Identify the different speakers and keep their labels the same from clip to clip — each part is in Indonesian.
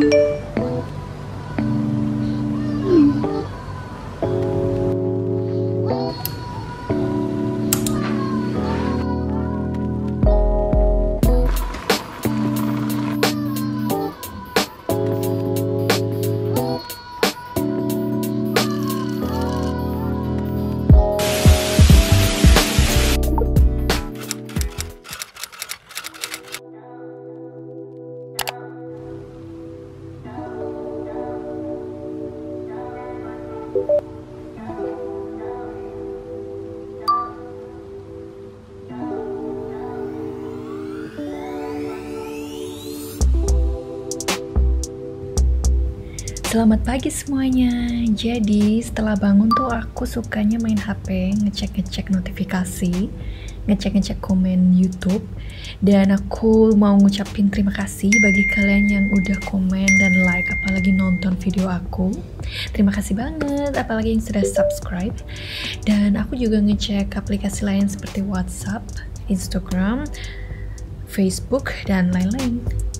Speaker 1: Selamat pagi semuanya. Jadi setelah bangun tuh aku sukanya main HP, ngecek-ngecek notifikasi, ngecek-ngecek komen YouTube. Dan aku mau ngucapin terima kasih bagi kalian yang udah komen dan like, apalagi nonton video aku. Terima kasih banget, apalagi yang sudah subscribe. Dan aku juga ngecek aplikasi lain seperti WhatsApp, Instagram, Facebook, dan lain-lain.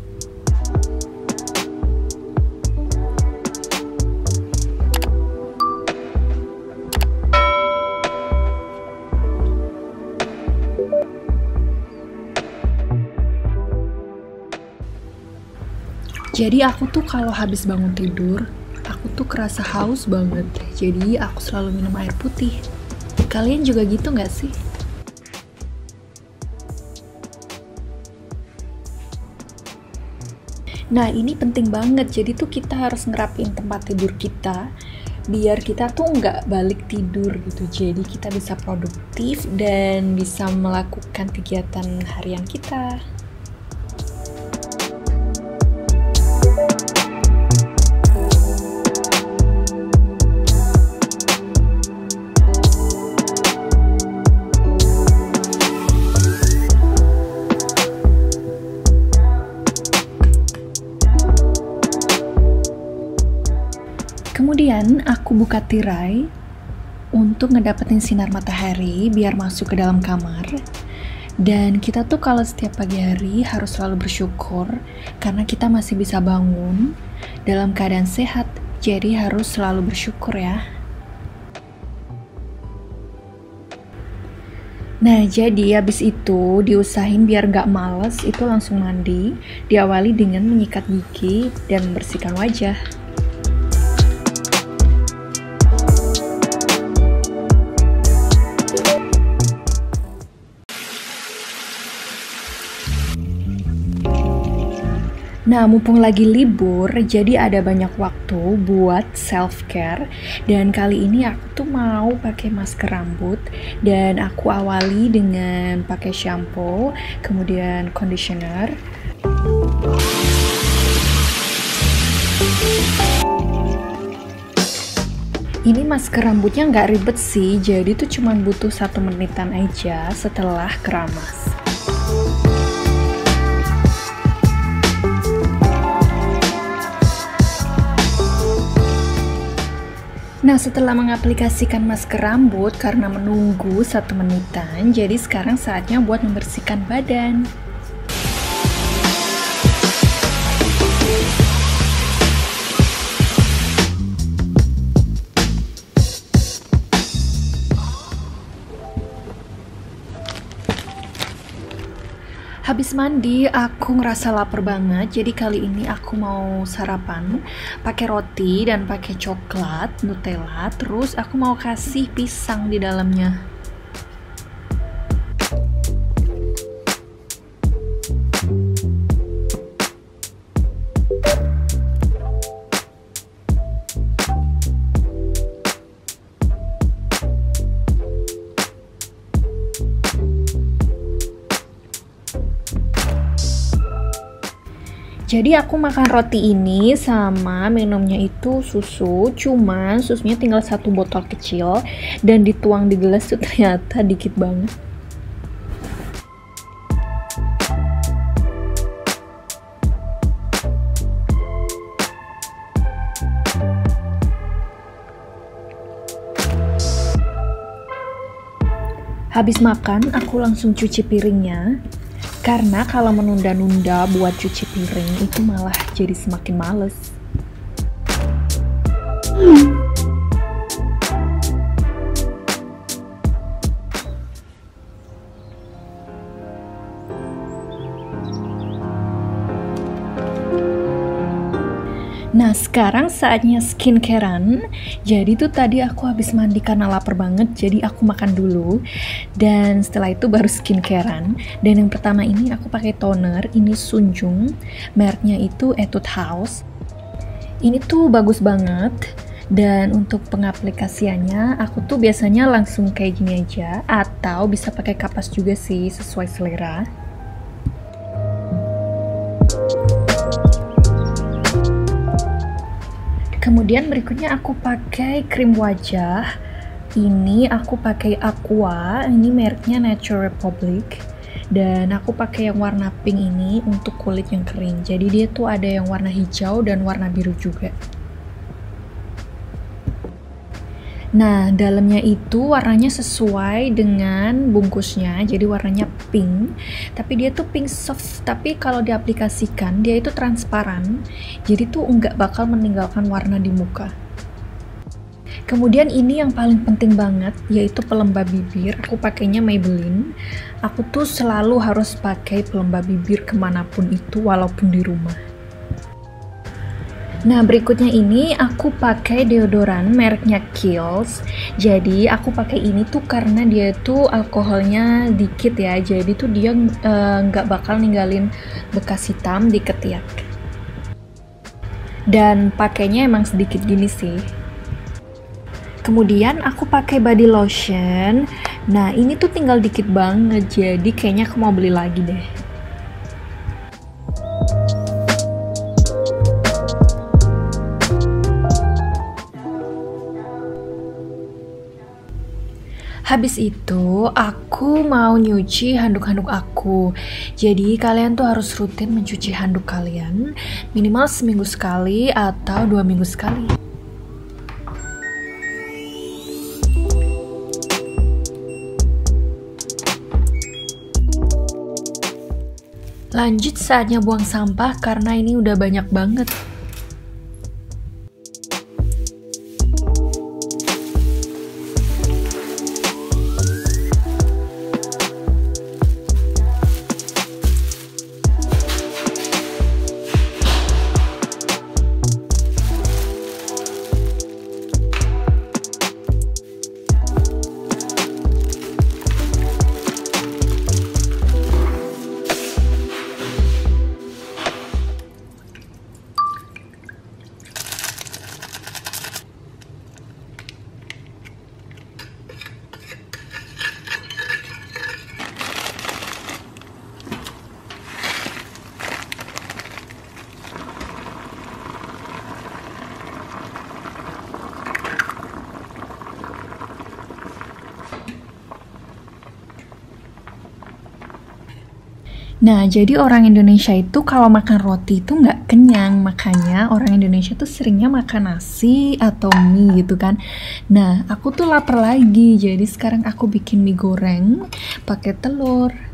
Speaker 1: Jadi aku tuh kalau habis bangun tidur, aku tuh kerasa haus banget. Jadi aku selalu minum air putih. Kalian juga gitu nggak sih? Nah ini penting banget, jadi tuh kita harus ngerapin tempat tidur kita biar kita tuh nggak balik tidur gitu. Jadi kita bisa produktif dan bisa melakukan kegiatan harian kita. Kemudian aku buka tirai untuk ngedapetin sinar matahari biar masuk ke dalam kamar. Dan kita tuh kalau setiap pagi hari harus selalu bersyukur karena kita masih bisa bangun dalam keadaan sehat. Jadi harus selalu bersyukur ya. Nah jadi habis itu diusahain biar gak males itu langsung mandi. Diawali dengan menyikat gigi dan membersihkan wajah. Nah, mumpung lagi libur, jadi ada banyak waktu buat self-care. Dan kali ini aku tuh mau pakai masker rambut. Dan aku awali dengan pakai shampoo, kemudian conditioner. Ini masker rambutnya nggak ribet sih, jadi tuh cuma butuh 1 menitan aja setelah keramas. Nah, setelah mengaplikasikan masker rambut karena menunggu 1 menitan, jadi sekarang saatnya buat membersihkan badan. Habis mandi, aku ngerasa lapar banget. Jadi kali ini aku mau sarapan pakai roti dan pakai coklat, Nutella. Terus aku mau kasih pisang di dalamnya. Jadi aku makan roti ini sama minumnya itu susu, cuman susunya tinggal 1 botol kecil dan dituang di gelas tuh ternyata dikit banget. Habis makan, aku langsung cuci piringnya. Karena kalau menunda-nunda buat cuci piring itu malah jadi semakin males. Nah, sekarang saatnya skincarean. Jadi tuh tadi aku habis mandi karena lapar banget, jadi aku makan dulu. Dan setelah itu baru skincarean. Dan yang pertama ini aku pakai toner, ini Sunjung. Mereknya itu Etude House. Ini tuh bagus banget. Dan untuk pengaplikasiannya, aku tuh biasanya langsung kayak gini aja, atau bisa pakai kapas juga sih, sesuai selera. Kemudian berikutnya aku pakai krim wajah. Ini aku pakai Aqua, ini mereknya Nature Republic. Dan aku pakai yang warna pink ini untuk kulit yang kering. Jadi dia tuh ada yang warna hijau dan warna biru juga. Nah, dalamnya itu warnanya sesuai dengan bungkusnya, jadi warnanya pink. Tapi dia tuh pink soft, tapi kalau diaplikasikan dia itu transparan, jadi tuh nggak bakal meninggalkan warna di muka. Kemudian ini yang paling penting banget, yaitu pelembab bibir. Aku pakainya Maybelline. Aku tuh selalu harus pakai pelembab bibir kemanapun itu, walaupun di rumah. Nah, berikutnya ini aku pakai deodoran mereknya Kiehl's. Jadi aku pakai ini tuh karena dia tuh alkoholnya dikit ya, jadi tuh dia nggak bakal ninggalin bekas hitam di ketiak. Dan pakainya emang sedikit gini sih. Kemudian aku pakai body lotion. Nah, ini tuh tinggal dikit banget, jadi kayaknya aku mau beli lagi deh. Habis itu, aku mau nyuci handuk-handuk aku. Jadi, kalian tuh harus rutin mencuci handuk kalian, minimal seminggu sekali atau 2 minggu sekali. Lanjut saatnya buang sampah karena ini udah banyak banget. Nah, jadi orang Indonesia itu kalau makan roti itu nggak kenyang, makanya orang Indonesia tuh seringnya makan nasi atau mie gitu kan. Nah, aku tuh lapar lagi, jadi sekarang aku bikin mie goreng pakai telur.